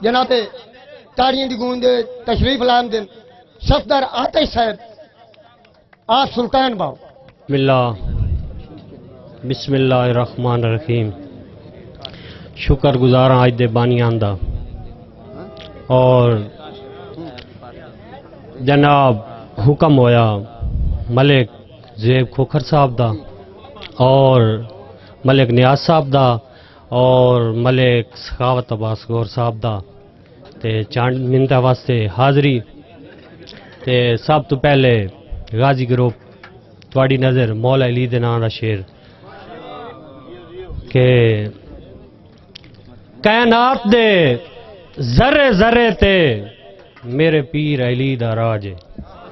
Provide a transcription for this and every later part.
جناب تاریاں دی گونج تشریف لائم دن صفدر آتش صاحب آپ سلطان باؤ. بسم اللہ الرحمن الرحیم. شکر گزاراں آج دے بانیاں دا اور جناب حکم ہویا ملک زیب کھوکھر صاحب دا اور ملک نیاز صاحب دا اور ملک سخاوت عباس گور صاحب دا تے چانڈ منتہ واسطے حاضری تے سب تو پہلے غازی گروپ تواڈی نظر مولا علی دے نام دا شیر کہ کائنات دے ذرے ذرے تے میرے پیر علی دا راج ہے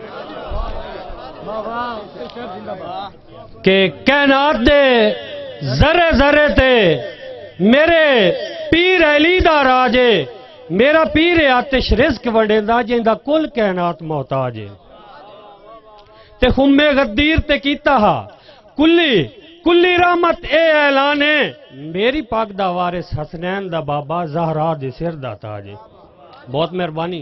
کہ کائنات دے ذرے ذرے تے میرے پیر علی دا راج ہے میرا پیر آتش رزق وڈیندا جیندا کل کائنات محتاج ہے تے خم غدیر تے کیتا ہا کلی رحمت اے اعلان ہے میری پاک دا وارث حسنین دا بابا زہرا دے سر دا تاج ہے. بہت مہربانی.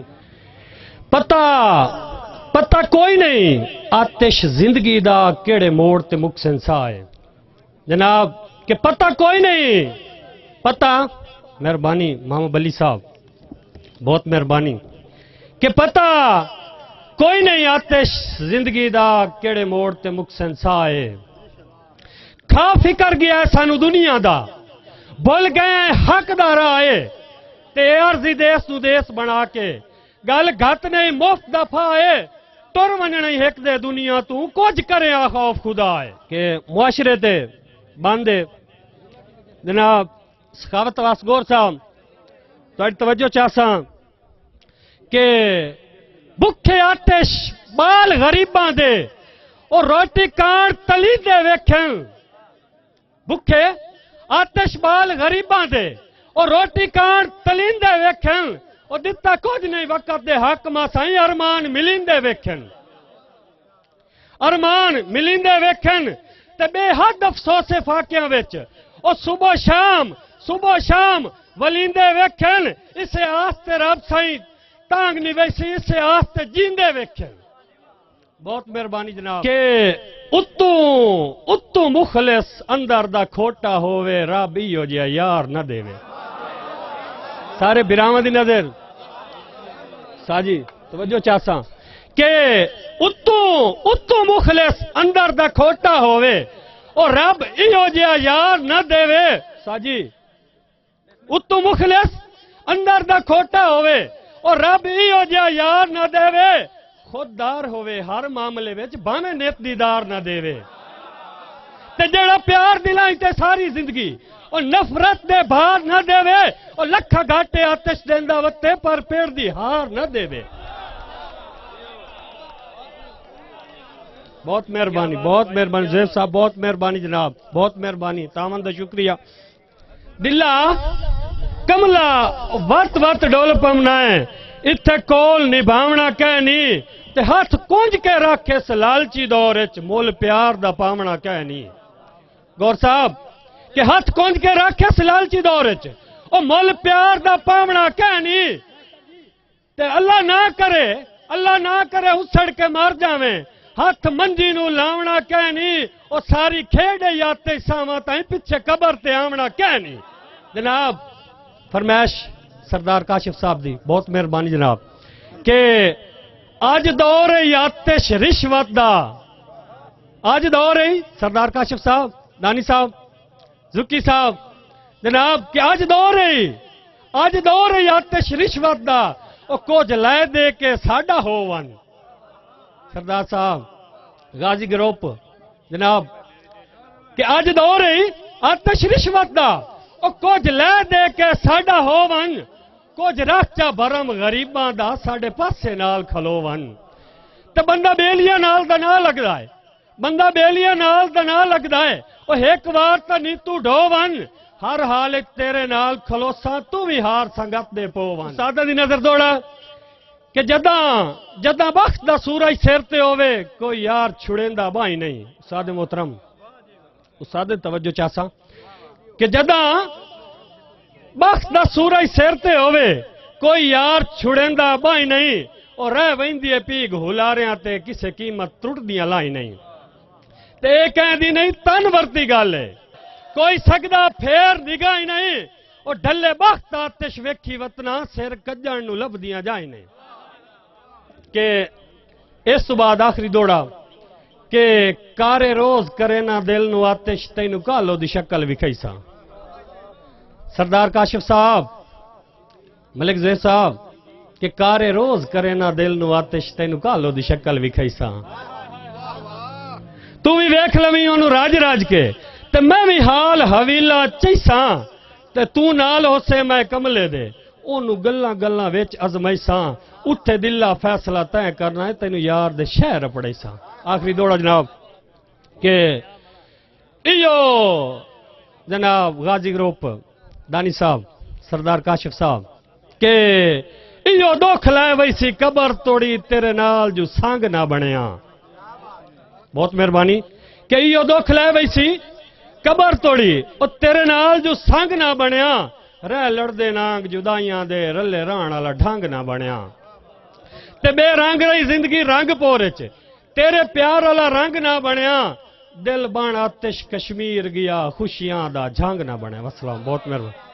پتہ کوئی نہیں آتش زندگی دا کیڑے موڑ تے مک سنسا ہے جناب کہ پتہ کوئی نہیں پتہ مہربانی محمد علی صاحب بہت مہربانی کہ پتہ کوئی نہیں آتش زندگی دا کیڑے موڑ تے مک سنسا ہے کھا فکر گیا سانو دنیا دا بھول گئے حق دا راہ تے عرضی دیس نو دیس بنا کے گل گھت نہیں مفت دفاع ہے تر ونجنے ہک دے دنیا تو کچھ کرے آ خوف خدا ہے کہ معاشرے تے باندے جناب سخاوت عباس گور صاحب تواڈی توجہ چاہساں کہ بکھے آتش بال غریباں دے اور روٹی کان تلی دے ویکھن بکھے آتش بال غریباں دے اور روٹی کان تلین دے ویکھن اور دتا کچھ نہیں وقت دے حق ماں سائیں ارمان ملین دے ویکھن تے بے حد افسوس فاقیاں وچ اور صبح شام ولیندے ویکھن اسے آستے رب سائیں تانگ نہیں ویسی اسے آستے جیندے ویکھن. بہت مہربانی جناب کہ اتو مخلص اندر دا کھوٹا ہووے رب ایو جیا یار نہ دے سارے براواں دی نظر ساجی توجہ چاہساں کہ اتو مخلص اندر دا کھوٹا ہووے اور رب ایو جیا یار نہ دے ساجی اتو مخلص اندر دا کھوٹا ہووے اور رب ایو جیا یار نہ دے خوددار ہوئے ہر معاملے وچ باویں نیت دیدار نہ دے تے جڑا پیار دلائیں تے ساری زندگی اور نفرت دے بھار نہ دے اور لکھا گھاٹے آتش دیندا وتے پر پیڑ دی ہار نہ دے. بہت مہربانی زیب صاحب بہت مہربانی جناب بہت مہربانی تاون دا شکریہ. دلہ کملا وت ڈول پمنا ہے اتھے کول نبھاونا کہنی تے ہاتھ کنج کے رکھ اس لالچی دور اچ مول پیار دا پامنا کہنی. گور صاحب کہ ہاتھ کنج کے رکھ اس لالچی دور اچ او مول پیار دا پامنا کہنی تے اللہ نہ کرے اسڑ کے مار جاویں ہاتھ منجی نو لاونا کہنی او ساری کھیڑے یاتے ساواں تائیں پیچھے قبر تے آونا کہنی. جناب فرمائش سردار کاشف صاحب دی بہت مہربانی جناب کہ آج دور آتش رشوت دا آج دور سردار کاشف صاحب دانی صاحب زکی صاحب جناب کہ آج دور آتش رشوت دا او کچھ لے دے کے ساڈا ہو ون. سردار صاحب غازی گروپ جناب کہ آج دور آتش رشوت دا او کچھ لے دے کے ساڈا ہو ون کچھ رکھچا بھرم غریباں دا ساڈے پاسے نال کھلو ون تے بندہ بیلیاں نال دا نہ لگدا ہے او ایک وار تا نیتو ڈھو ون ہر حال تیرے نال کھلوسا تو بھی ہار سنگت دے پو ون. سادہ دی نظر دوڑا کہ جداں وقت دا سورج سر تے ہووے کوئی یار چھڑیندا بائی نہیں. استاد محترم استاد توجہ چاہساں کہ جداں وقت دا سورج سر تے ہووے کوئی یار چھڑیندا بائی نہیں اور رہ ویندی ہے پی گھولاریاں تے کسے قیمت ٹرٹ دیاں لائی نہیں تے کہیں دی نہیں تن ورتی گل ہے کوئی سکدا پھیر نگاہ نہیں اور ڈھلے بخت آتش ویکھی وطنا سر کجن نو لب دیاں جائیں نہیں کہ اس بعد آخری دوڑا کہ کارے روز کرے نہ دل نو آتش تینو کالو دی شکل وکھائی سا سردار کاشف صاحب ملک زیر صاحب کہ کارے روز کرے نہ دل نو آتش تینو کالو دی شکل وکھائی سا تو بھی ویکھ لویں اونوں راج راج کے تے میں بھی حال حویلا چیساں تے تو نال ہوسے میں کملے دے اونوں گلاں گلاں وچ ازمائیساں اتھے دلہ فیصلہ طے کرنا ہے تینوں یار دے شہر پڑے سا آخری دوڑا جناب کہ ایو جناب غازی گروپ دانی صاحب سردار کاشف صاحب کہ ایو دکھ لائے ویسی قبر توڑی تیرے نال جو سانگ نہ بنیا بہت مہربانی کہ ایو دکھ لائے ویسی قبر توڑی اور تیرے نال جو سانگ نہ بنیا رہ لڑدے نانگ جدائیاں دے رلے ران والا ڈھنگ نہ بنیا تے بے رنگ رہی زندگی رنگ پورچ تیرے پیار والا رنگ نہ بنیا دل بان آتش کشمیر گیا خوشیاں دا جھنگ نہ بنیا والسلام بہت مہربانی